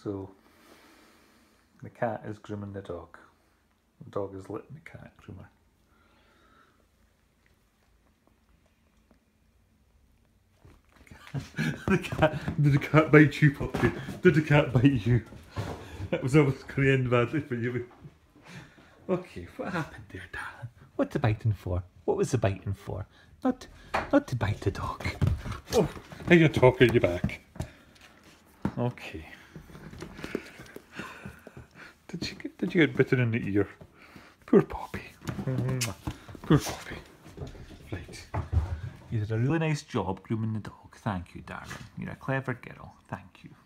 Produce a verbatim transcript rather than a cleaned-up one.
So the cat is grooming the dog. The dog is letting the cat groom her. the cat, did the cat bite you, puppy? Did the cat bite you? That was almost going to end badly for you. Okay, what happened there, darling? What's the biting for? What was the biting for? Not, not to bite the dog. Oh, how you talking you back? Okay. Did you get, did you get bitten in the ear? Poor puppy. Poor puppy. Right. You did a really nice job grooming the dog. Thank you, darling. You're a clever girl. Thank you.